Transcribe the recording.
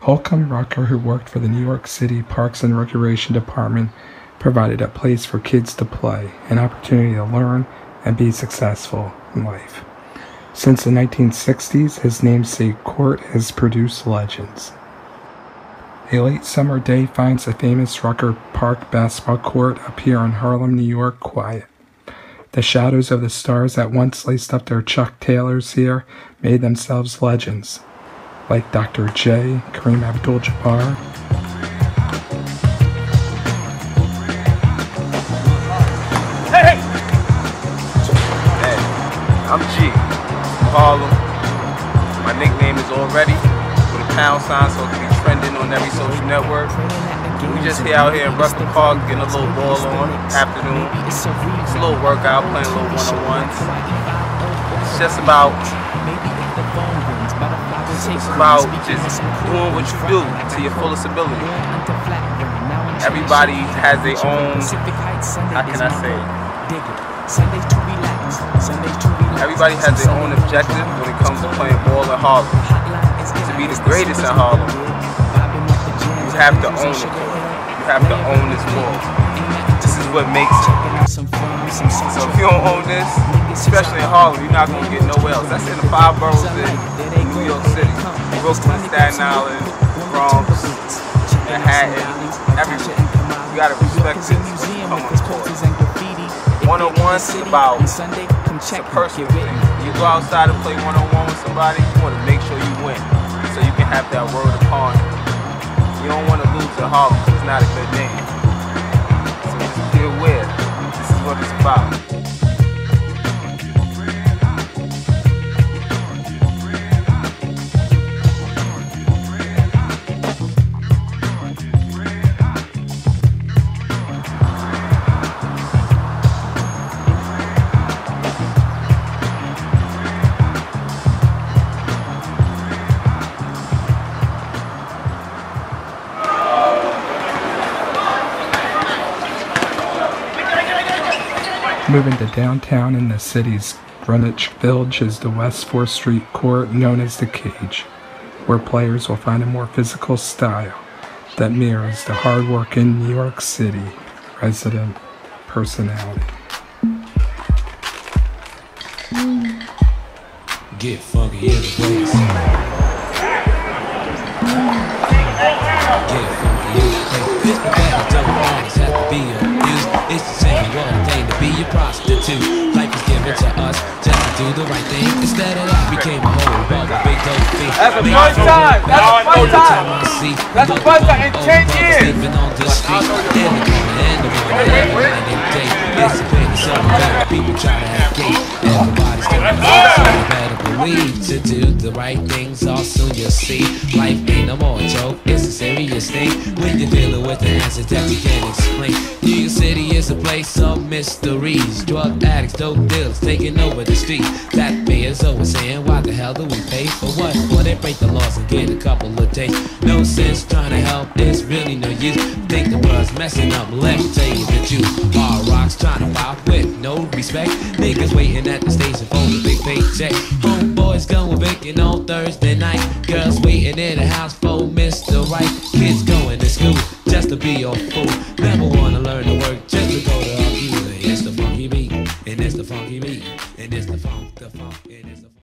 Holcomb Rucker, who worked for the New York City Parks and Recreation Department, provided a place for kids to play, an opportunity to learn and be successful in life. Since the 1960s, his namesake court has produced legends. A late summer day finds the famous Rucker Park basketball court up here in Harlem, New York, quiet. The shadows of the stars that once laced up their Chuck Taylors here made themselves legends, like Dr. J, Kareem Abdul-Jabbar. Hey, I'm G from Harlem. My nickname is Already with a pound sign so it can be trending on every social network. We just out here in Rucker Park getting a little ball on afternoon. It's a little workout, playing a little one-on-ones. It's just about just doing what you do to your fullest ability. Everybody has their own, how can I say, everybody has their own objective when it comes to playing ball in Harlem. To be the greatest in Harlem, you have to own it. You have to own this ball. This is what makes it. So if you don't own this, especially in Harlem, you're not going to get nowhere else. That's in the 5 boroughs in New York City. Brooklyn, Staten Island, Bronx, Manhattan, everywhere. You got to respect this when you come on the court. One-on-one is about, it's a personal thing. You go outside and play one-on-one with somebody, you want to make sure you win, so you can have that word upon it. You don't want to lose at Harlem because it's not a good name. So just be aware, this is what it's about. Moving to downtown in the city's Greenwich Village is the West 4th Street Court, known as the Cage, where players will find a more physical style that mirrors the hard-working New York City resident personality. Get funky in the place. Get funky in the place. This pathetic don't always have to be abused. It's the same one thing to be a prostitute. Life is given to us just to do the right thing. Instead of that, became a whole bug of big dope feet. That's a fun time. That's a fun time. That's a fun time in 10 years. Sleeping on the street, in the corner, in the morning, every night and day. It's a pain to sell better. People try to have gate. Everybody's doing it, so you better believe to do the right things. All soon you'll see. Life ain't no more a joke. It's a serious thing when you're dealing with the answers that you can't explain. New York City is a place of mysteries. Drug addicts, dope dealers taking over the street. That payers always saying, why the hell do we pay for what? Well, they break the laws and get a couple of days. No sense trying to help, it's really no use. Think the world's messing up, let me tell you the truth. Hard rocks trying to pop with no respect. Niggas waiting at the station for the big paycheck. Homeboys going vacant on Thursday night. Girls waiting in the house for Mr. Right. Kids going to school just to be your fool. Never wanna learn to work just to go to a view. It's the funky beat, and it's the funky beat, and it's the funk, and it's the